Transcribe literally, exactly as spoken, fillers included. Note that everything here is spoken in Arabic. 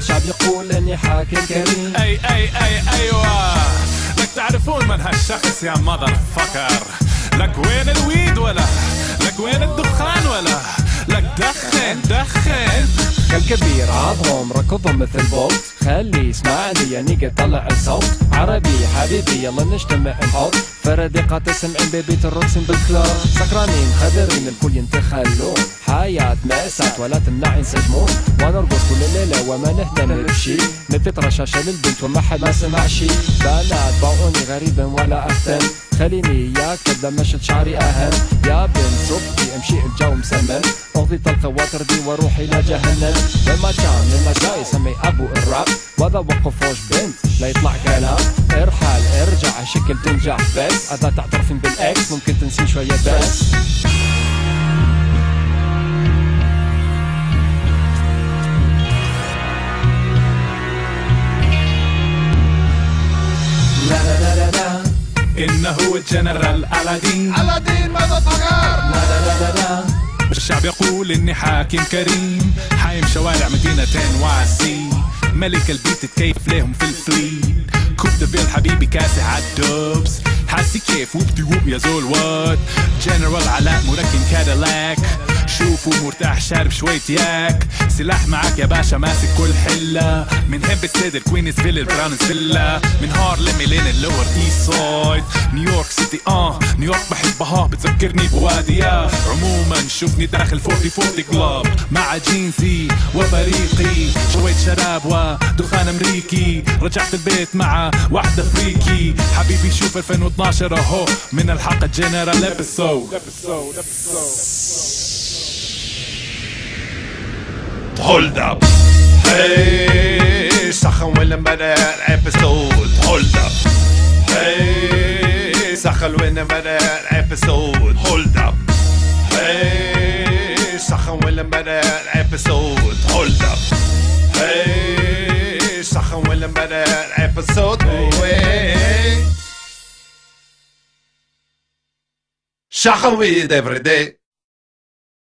الشعب يقول اني حاكم كريم. اي اي اي ايوه لك تعرفون من هالشخص يا مذر فكر. لك وين الويد ولا لك وين الدخان ولا لك دخن دخن. كالكبير عضهم ركضهم مثل بولت، خلي يسمعني يعني قد طلع الصوت. عربي حبيبي يلا نجتمع نحط فردقات سمعين ببيت الروكسين بالكلاب. سكرانين خدرين الكل ينتخلون، حياة مأساة ولا تمنع ينسجمون. ونرقص كل الليلة وما نهتم بشي، نبت رشاشة للبنت وما حد ما سمع شي. بنات باعوني غريبا ولا أهتم، خليني ياك كذا مشت شعري أهم. يا بنت صبتي امشي الجو مسمن، اغضي طلقة وتردي واروحي إلى جهنم. لما كان لما جاي سمي أبو الراب، وذا وقفوش بنت لا يطلع كلام. ارحل ارجع شكل تنجح بس، اذا تعترفين بالاكس ممكن تنسين شوية بس. لا لا لا لا لا إنه الجنرال ألادين. ألادين ماذا فكر؟ لا لا لا لا لا الشعب يقول إني حاكم كريم، حايم شوارع مدينة واسي، ملك البيت تكيف ليهم في الفليد. كوب دبيل حبيبي كاسح عالدوبس، حاسي كيف وبتي وب يا زول وات. جنرال علاء مركن كاديلاك، شوفوا مرتاح شارب شوية ياك. سلاح معاك يا باشا ماسك كل حلة، من هيمب ستيد الكوينز فيل البراونز فيلا، من هارلم لين اللور ايست سايد. نيويورك سيتي اه نيويورك بحبها بتذكرني بواديها. عموما شوفني داخل فورتي فورتي كلاب مع جينزي وفريقي، شوية شراب ودخان امريكي. رجعت البيت مع واحدة فريكي، حبيبي شوف ألفين واثناشر اهو من الحلقة جنرال ابيسود. Hold up. Hey, sachen willen bij de episode. Hold up. Hey, sachen willen bij de episode. Hold up. Hey, sachen willen bij de episode. Hold up. Hey, sachen willen bij de episode. Hey. Sachen we every day.